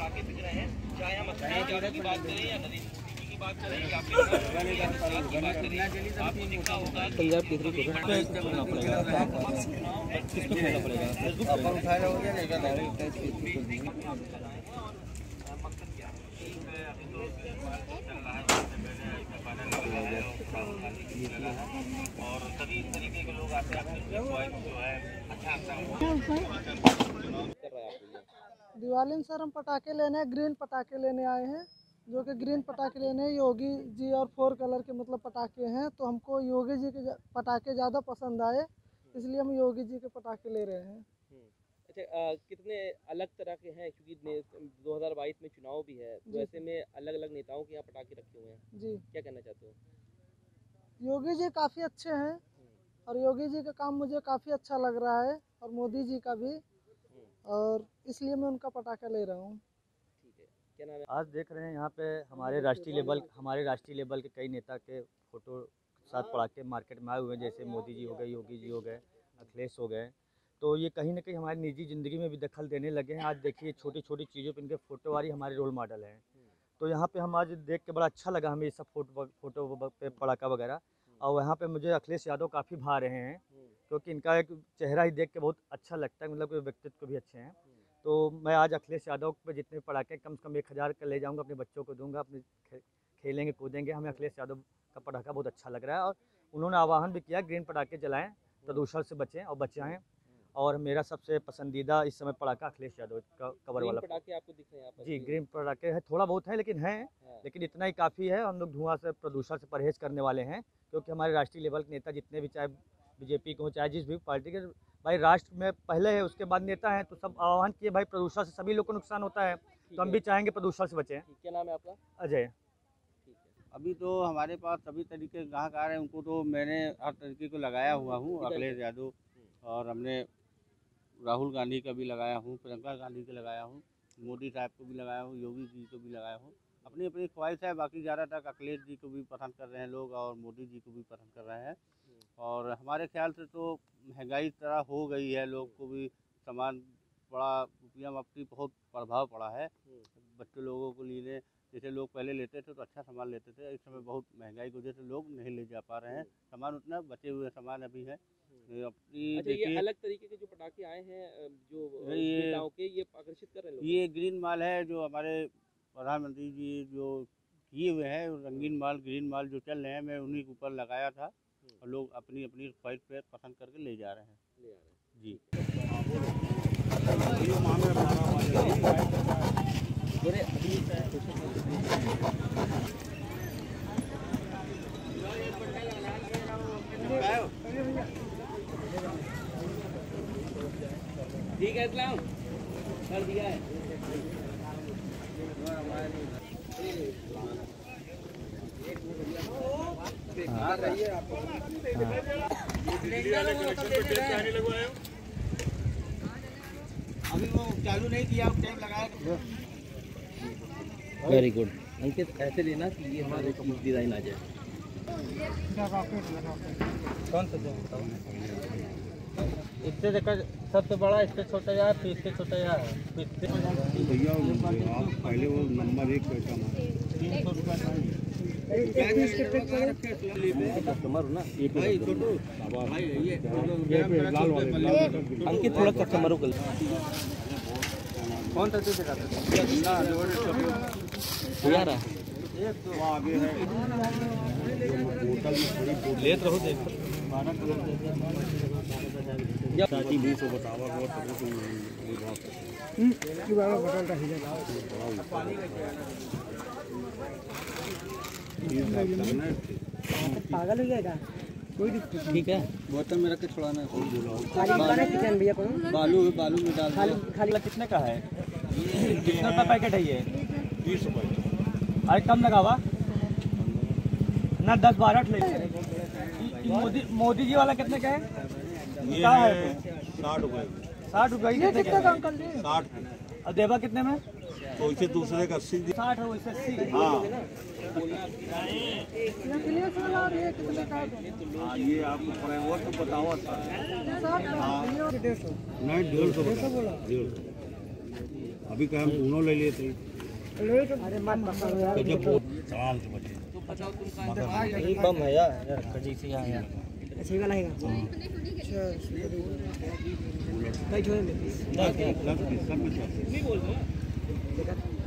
पटाखे बिक रहे हैं, चाहे हम की बात करें या नरेंद्र मोदी की बात करें या फिर की बात करें, आपको दिखता होगा पंजाब केसरी को बोलना पड़ेगा, किसको बोलना पड़ेगा, अपन उठा लोगे नहीं तो डायरेक्ट टच और सभी तरीके के लोग आते हैं जो है अच्छा दिवाली में सर हम पटाखे लेने ग्रीन पटाखे लेने आए हैं, जो कि ग्रीन पटाखे लेने योगी जी और 4 कलर के मतलब पटाखे हैं। तो हमको योगी जी के पटाखे ज़्यादा पसंद आए, इसलिए हम योगी जी के पटाखे ले रहे हैं। अच्छा, कितने अलग तरह के हैं, क्योंकि 2022 में चुनाव भी है, तो ऐसे में अलग अलग नेताओं के यहाँ पटाखे रखे हुए हैं जी, क्या कहना चाहते हो? योगी जी काफ़ी अच्छे हैं और योगी जी का काम मुझे काफ़ी अच्छा लग रहा है और मोदी जी का भी, और इसलिए मैं उनका पटाखा ले रहा हूँ। ठीक है, क्या नाम है? आज देख रहे हैं यहाँ पे हमारे राष्ट्रीय लेवल के कई नेता के फोटो साथ पटाखे मार्केट में आए हुए हैं, जैसे मोदी जी हो गए, योगी जी हो गए, अखिलेश हो गए। तो ये कहीं ना कहीं हमारी निजी ज़िंदगी में भी दखल देने लगे हैं। आज देखिए छोटी छोटी चीज़ों पर इनके फ़ोटो वाली हमारे रोल मॉडल हैं। तो यहाँ पे हम आज देख के बड़ा अच्छा लगा हमें ये सब फोटो पे पटाखा वगैरह। और वहाँ पे मुझे अखिलेश यादव काफ़ी भा रहे हैं, क्योंकि इनका एक चेहरा ही देख के बहुत अच्छा लगता है, मतलब कि व्यक्तित्व भी अच्छे हैं। तो मैं आज अखिलेश यादव पे जितने पटाखे कम से कम 1000 का ले जाऊँगा, अपने बच्चों को दूँगा, अपने खेलेंगे कूदेंगे। हमें अखिलेश यादव का पटाखा बहुत अच्छा लग रहा है और उन्होंने आह्वान भी किया ग्रीन पटाखे जलाएँ, प्रदूषण से बचें और बचाएँ। और मेरा सबसे पसंदीदा इस समय पटाखा अखिलेश यादव का कवर वाला पटाखे आपको दिख रहे हैं? जी, ग्रीन पटाखे है, थोड़ा बहुत है लेकिन हैं, लेकिन इतना ही काफ़ी है। हम लोग धुआं से प्रदूषण से परहेज करने वाले हैं, क्योंकि हमारे राष्ट्रीय लेवल के नेता जितने भी, चाहे बीजेपी के हो चाहे जिस भी पार्टी के, भाई राष्ट्र में पहले है उसके बाद नेता हैं, तो सब आह्वान किए भाई प्रदूषण से सभी लोग को नुकसान होता है, तो हम भी चाहेंगे प्रदूषण से बचें। क्या नाम है आपका? अजय। अभी तो हमारे पास सभी तरीके के ग्राहक आ रहे हैं, उनको तो मैंने हर तरीके को लगाया हुआ हूँ। अखिलेश यादव और हमने राहुल गांधी का भी लगाया हूँ, प्रियंका गांधी का लगाया हूँ, मोदी साहब को भी लगाया हूँ, योगी जी को भी लगाया हूँ। अपनी अपनी ख्वाहिश है, बाकी ज़्यादातर अखिलेश जी को भी पसंद कर रहे हैं लोग और मोदी जी को भी पसंद कर रहे हैं। और हमारे ख्याल से तो महंगाई तरह हो गई है, लोग को भी सामान बड़ा रुपया मापी बहुत प्रभाव पड़ा है बच्चे लोगों को लिए। जैसे लोग पहले लेते थे तो अच्छा सामान लेते थे, इस समय बहुत महंगाई की वजह से लोग नहीं ले जा पा रहे हैं सामान, उतना बचे हुए सामान अभी है। अच्छा, ये अलग तरीके के जो पटाखे आए हैं जो नेताओं के, ये आकर्षित कर रहे हैं लोग। ये ग्रीन माल है जो हमारे प्रधानमंत्री जी जो किए हुए हैं, रंगीन माल ग्रीन माल जो चल रहे हैं, मैं उन्हीं के ऊपर लगाया था और लोग अपनी अपनी ख्वाहिश पे पसंद करके ले जा रहे हैं जी। ठीक है, इस्लाम कर दिया है। अभी वो चालू नहीं किया, टाइम लगाया। वेरी गुड अंकित, ऐसे लेना कि ये हमारे डिजाइन आ जाए। कौन सा बताओ? इससे देखा सबसे बड़ा, इससे छोटा या फिर इससे छोटा या भैया आप पहले वो नंबर 1 पैसा 300 रुपये कस्टमर ना अंकित, थोड़ा कस्टमरों को कौन सा चीज़ दिखाते यार आगे है लेत रहो देख साथी 20 बतावा पागल हो जाएगा, कोई ठीक है। बोतल में रख के छोड़ाना। बालू में डाल खाली कितने का है? कितने रुपये पैकेट है ये? 20 रुपये। अरे कम लगावा ना, 10-12 ले। मोदी जी वाला कितने का है? ये है 60 रुपये। 60 रुपये कितने का अंकल जी? 60। और देवा कितने में? तो इसे दूसरे का 80। 60 है, वैसे 80। हाँ कितने ये आपको पड़े वो तो बताओ। नहीं 150 बोला। 150। अभी अभी का हम दोनों ले लिए थे। अरे मत पकड़ो यार। तो बताओ तुम कहाँ से यही बम है यार कजी से यहाँ यार अच्छा वाला है अच्छा भाई छोड़ दे नहीं बोल रहा